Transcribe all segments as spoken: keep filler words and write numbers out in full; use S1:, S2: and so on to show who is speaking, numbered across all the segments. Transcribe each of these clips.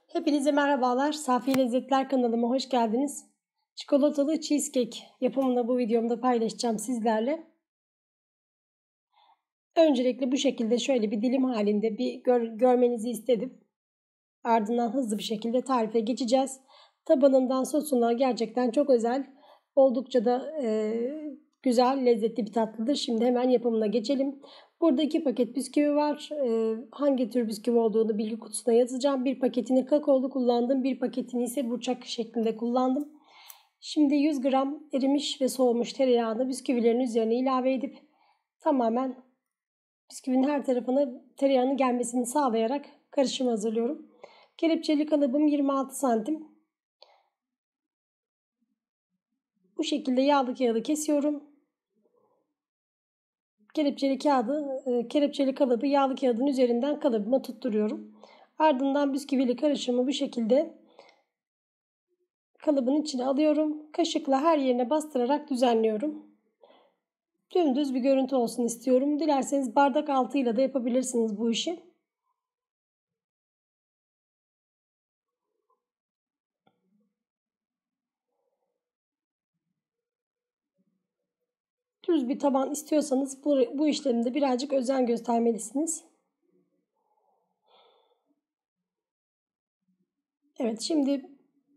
S1: Hepinize merhabalar. Safi Lezzetler kanalıma hoş geldiniz. Çikolatalı cheesecake yapımını bu videomda paylaşacağım sizlerle. Öncelikle bu şekilde şöyle bir dilim halinde bir gör, görmenizi istedim. Ardından hızlı bir şekilde tarife geçeceğiz. Tabanından sosuna gerçekten çok özel, oldukça da e, güzel, lezzetli bir tatlıdır. Şimdi hemen yapımına geçelim. Burada iki paket bisküvi var. Ee, hangi tür bisküvi olduğunu bilgi kutusuna yazacağım. Bir paketini kakaolu kullandım. Bir paketini ise burçak şeklinde kullandım. Şimdi yüz gram erimiş ve soğumuş tereyağını bisküvilerin üzerine ilave edip tamamen bisküvinin her tarafına tereyağının gelmesini sağlayarak karışım hazırlıyorum. Kelepçeli kalıbım yirmi altı santim. Bu şekilde yağlı kağıdı kesiyorum. Kelepçeli kağıdı, kelepçeli kalıbı yağlı kağıdın üzerinden kalıbıma tutturuyorum. Ardından bisküvili karışımı bu şekilde kalıbın içine alıyorum. Kaşıkla her yerine bastırarak düzenliyorum. Dümdüz bir görüntü olsun istiyorum. Dilerseniz bardak altıyla da yapabilirsiniz bu işi. Düz bir taban istiyorsanız bu, bu işlemde birazcık özen göstermelisiniz. Evet, şimdi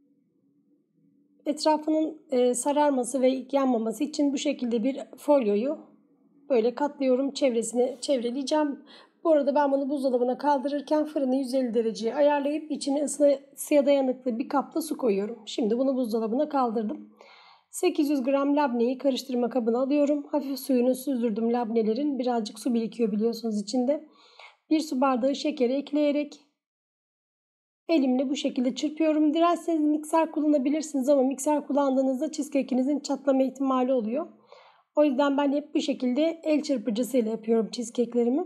S1: etrafının e, sararması ve yanmaması için bu şekilde bir folyoyu böyle katlıyorum. Çevresini çevreleyeceğim. Bu arada ben bunu buzdolabına kaldırırken fırını yüz elli dereceye ayarlayıp içine ısıya dayanıklı bir kapta su koyuyorum. Şimdi bunu buzdolabına kaldırdım. sekiz yüz gram labneyi karıştırma kabına alıyorum. Hafif suyunu süzdürdüm labnelerin. Birazcık su birikiyor biliyorsunuz içinde. Bir su bardağı şekeri ekleyerek elimle bu şekilde çırpıyorum. Dilerseniz mikser kullanabilirsiniz ama mikser kullandığınızda cheesecake'inizin çatlama ihtimali oluyor. O yüzden ben hep bu şekilde el çırpıcısıyla yapıyorum cheesecake'lerimi.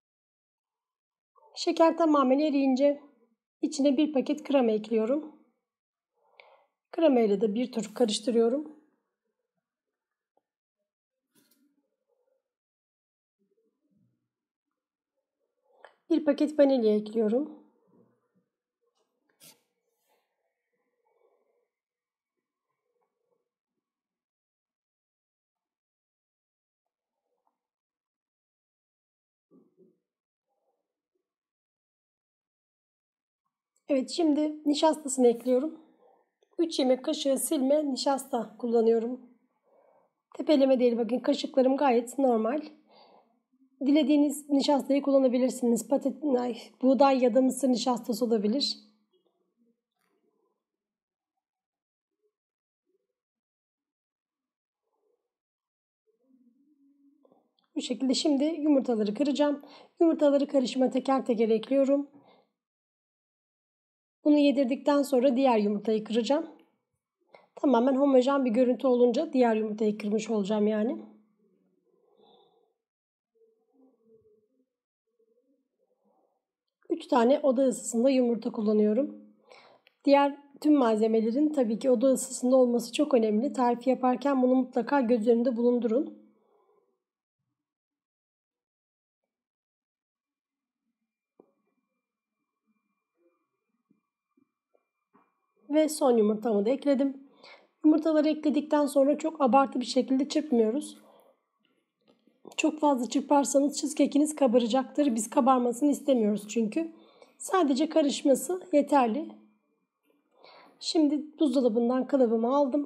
S1: Şeker tamamen eriyince içine bir paket krema ekliyorum. Krema ile de bir tur karıştırıyorum. Bir paket vanilya ekliyorum. Evet, şimdi nişastasını ekliyorum. üç yemek kaşığı silme nişasta kullanıyorum. Tepeleme değil, bakın kaşıklarım gayet normal. Dilediğiniz nişastayı kullanabilirsiniz. Patat, ay, buğday ya da mısır nişastası olabilir. Bu şekilde şimdi yumurtaları kıracağım. Yumurtaları karışıma teker teker ekliyorum. Bunu yedirdikten sonra diğer yumurtayı kıracağım. Tamamen homojen bir görüntü olunca diğer yumurtayı kırmış olacağım yani. üç tane oda ısısında yumurta kullanıyorum. Diğer tüm malzemelerin tabii ki oda ısısında olması çok önemli. Tarifi yaparken bunu mutlaka göz önünde bulundurun. Ve son yumurtamı da ekledim. Yumurtaları ekledikten sonra çok abartı bir şekilde çırpmıyoruz. Çok fazla çırparsanız cheesecake'iniz kabaracaktır. Biz kabarmasını istemiyoruz çünkü. Sadece karışması yeterli. Şimdi buzdolabından kalıbımı aldım.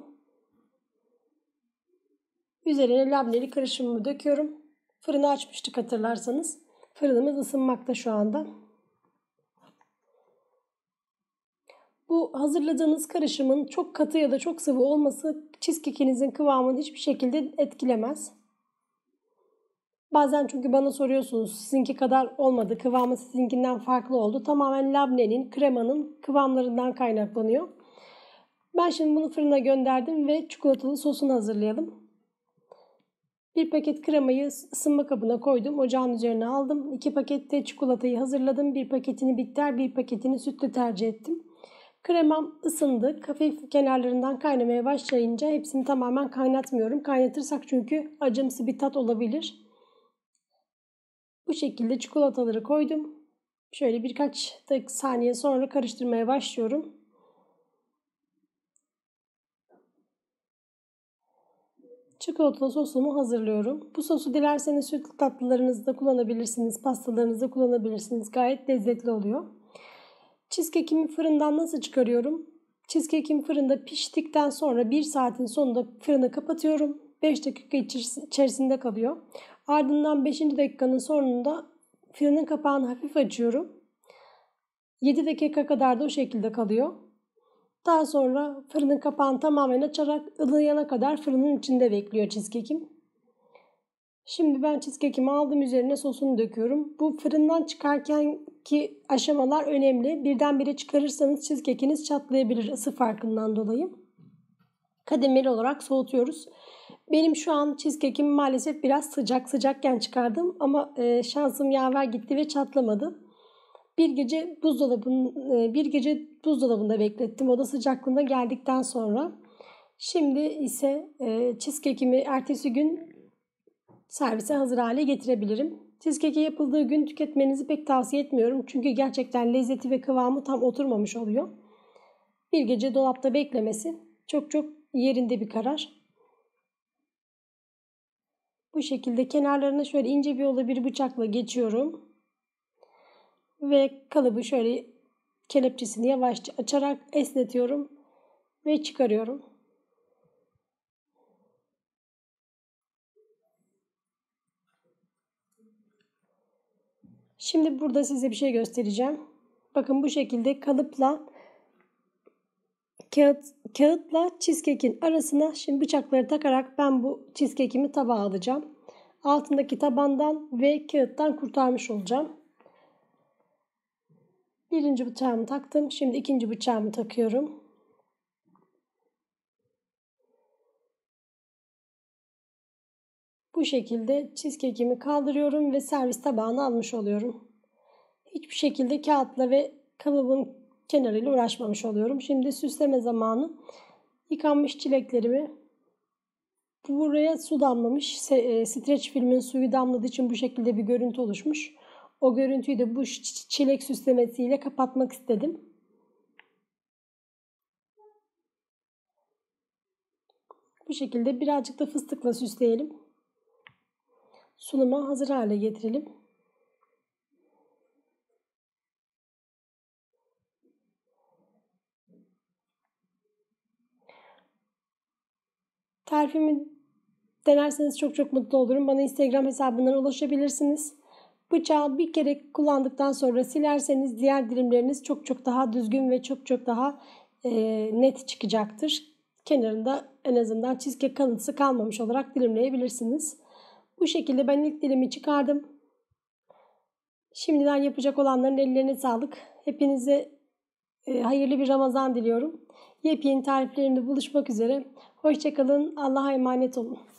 S1: Üzerine labneli karışımımı döküyorum. Fırını açmıştık hatırlarsanız. Fırınımız ısınmakta şu anda. Bu hazırladığınız karışımın çok katı ya da çok sıvı olması cheesecake'inizin kıvamını hiçbir şekilde etkilemez. Bazen çünkü bana soruyorsunuz, sizinki kadar olmadı, kıvamı sizinkinden farklı oldu. Tamamen labnenin, kremanın kıvamlarından kaynaklanıyor. Ben şimdi bunu fırına gönderdim ve çikolatalı sosunu hazırlayalım. Bir paket kremayı ısınma kabına koydum. Ocağın üzerine aldım. iki pakette çikolatayı hazırladım. Bir paketini bitter, bir paketini sütlü tercih ettim. Kremam ısındı. Hafif kenarlarından kaynamaya başlayınca hepsini tamamen kaynatmıyorum. Kaynatırsak çünkü acımsı bir tat olabilir. Bu şekilde çikolataları koydum. Şöyle birkaç dakika saniye sonra karıştırmaya başlıyorum. Çikolatalı sosumu hazırlıyorum. Bu sosu dilerseniz sütlü tatlılarınızda kullanabilirsiniz, pastalarınızda kullanabilirsiniz. Gayet lezzetli oluyor. Cheesecake'imi fırından nasıl çıkarıyorum? Cheesecake'im fırında piştikten sonra bir saatin sonunda fırını kapatıyorum. beş dakika içerisinde kalıyor. Ardından beşinci dakikanın sonunda fırının kapağını hafif açıyorum. yedi dakika kadar da o şekilde kalıyor. Daha sonra fırının kapağını tamamen açarak ılıyana kadar fırının içinde bekliyor cheesecake'im. Şimdi ben cheesecake'imi aldım, üzerine sosunu döküyorum. Bu fırından çıkarkenki aşamalar önemli. Birdenbire çıkarırsanız cheesecake'iniz çatlayabilir ısı farkından dolayı. Kademeli olarak soğutuyoruz. Benim şu an cheesecake'im maalesef biraz sıcak. Sıcakken çıkardım ama e, şansım yaver gitti ve çatlamadı. Bir gece buzdolabın bir gece buzdolabında beklettim. Oda sıcaklığına geldikten sonra. Şimdi ise e, cheesecake'imi ertesi gün servise hazır hale getirebilirim. Cheesecake yapıldığı gün tüketmenizi pek tavsiye etmiyorum. Çünkü gerçekten lezzeti ve kıvamı tam oturmamış oluyor. Bir gece dolapta beklemesi çok çok yerinde bir karar. Bu şekilde kenarlarına şöyle ince bir yolla bir bıçakla geçiyorum. Ve kalıbı şöyle kelepçesini yavaşça açarak esnetiyorum ve çıkarıyorum. Şimdi burada size bir şey göstereceğim. Bakın bu şekilde kalıpla kağıt kağıtla cheesecake'in arasına şimdi bıçakları takarak ben bu cheesecake'imi tabağa alacağım. Altındaki tabandan ve kağıttan kurtarmış olacağım. Birinci bıçağımı taktım. Şimdi ikinci bıçağımı takıyorum. Bu şekilde cheesecake'imi kaldırıyorum ve servis tabağına almış oluyorum. Hiçbir şekilde kağıtla ve kalıbın kenarıyla uğraşmamış oluyorum. Şimdi süsleme zamanı. Yıkanmış çileklerimi, buraya su damlamış. Streç filmin suyu damladığı için bu şekilde bir görüntü oluşmuş. O görüntüyü de bu çilek süslemesiyle kapatmak istedim. Bu şekilde birazcık da fıstıkla süsleyelim. Sunuma hazır hale getirelim. Tarifimi denerseniz çok çok mutlu olurum. Bana Instagram hesabından ulaşabilirsiniz. Bıçağı bir kere kullandıktan sonra silerseniz diğer dilimleriniz çok çok daha düzgün ve çok çok daha e, net çıkacaktır. Kenarında en azından cheesecake kalıntısı kalmamış olarak dilimleyebilirsiniz. Bu şekilde ben ilk dilimi çıkardım. Şimdiden yapacak olanların ellerine sağlık. Hepinize e, hayırlı bir Ramazan diliyorum. Yepyeni tariflerimde buluşmak üzere. Hoşça kalın. Allah'a emanet olun.